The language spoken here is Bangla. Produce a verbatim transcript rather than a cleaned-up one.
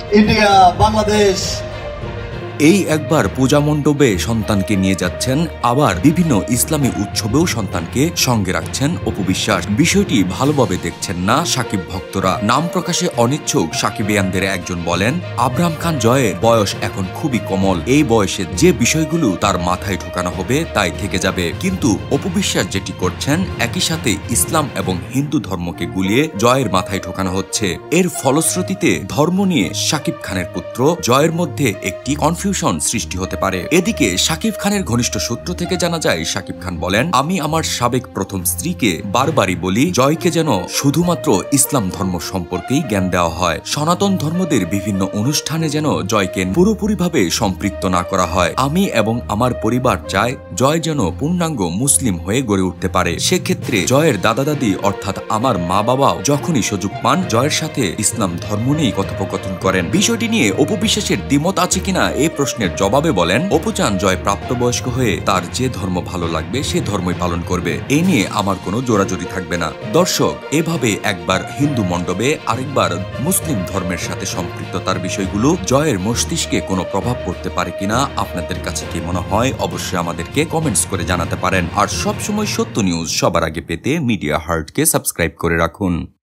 ইন্ডিয়া, বাংলাদেশ। এই একবার পূজা মণ্ডপে সন্তানকে নিয়ে যাচ্ছেন, আবার বিভিন্ন ইসলামী উৎসবেও সন্তানকে সঙ্গে রাখছেন অপু বিশ্বাস। বিষয়টি ভালোভাবে দেখছেন না সাকিব ভক্তরা। নাম প্রকাশে অনিচ্ছুক সাকিবিয়ানদের একজন বলেন, আব্রাহাম খান জয়ের বয়স এখন খুবই কমল। এই বয়সে যে বিষয়গুলো তার মাথায় ঢোকানো হবে তাই থেকে যাবে, কিন্তু অপু বিশ্বাস যেটি করছেন একই সাথে ইসলাম এবং হিন্দু ধর্মকে গুলিয়ে জয়ের মাথায় ঢোকানো হচ্ছে। এর ফলশ্রুতিতে ধর্ম নিয়ে শাকিব খানের পুত্র জয়ের মধ্যে একটি কনফিউশন সৃষ্টি হতে পারে। এদিকে শাকিব খানের ঘনিষ্ঠ সূত্র থেকে জানা যায়, শাকিব খান বলেন, আমি আমার সাবেক প্রথম স্ত্রীকে বারবারই বলি জয়কে যেন শুধুমাত্র ইসলাম ধর্ম সম্পর্কেই জ্ঞান দেওয়া হয়। সনাতন ধর্মদের বিভিন্ন অনুষ্ঠানে যেন জয়কে পুরোপুরিভাবে সম্পৃক্ত না করা হয়। আমি এবং আমার পরিবার চায় জয় যেন পূর্ণাঙ্গ মুসলিম হয়ে গড়ে উঠতে পারে। সেক্ষেত্রে জয়ের দাদা দাদি অর্থাৎ আমার মা বাবাও যখনই সুযোগ পান জয়ের সাথে ইসলাম ধর্ম নিয়ে কথোপকথন করেন। বিষয়টি নিয়ে অপু বিশ্বাসের দ্বিমত আছে কিনা এ প্রশ্নের জবাবে বলেন, অপু চান জয় প্রাপ্তবয়স্ক হয়ে তার যে ধর্ম ভালো লাগবে সে ধর্মই পালন করবে। এ নিয়ে আমার কোনো জোরাজুরি থাকবে না। দর্শক, এভাবে একবার হিন্দু মণ্ডপে আরেকবার মুসলিম ধর্মের সাথে সম্পৃক্ততার বিষয়গুলো জয়ের মস্তিষ্কে কোনো প্রভাব পড়তে পারে কিনা আপনাদের কাছে কি মনে হয় অবশ্যই আমাদেরকে কমেন্টস করে জানাতে পারেন। আর সবসময় সত্য নিউজ সবার আগে পেতে মিডিয়া হার্টকে সাবস্ক্রাইব করে রাখুন।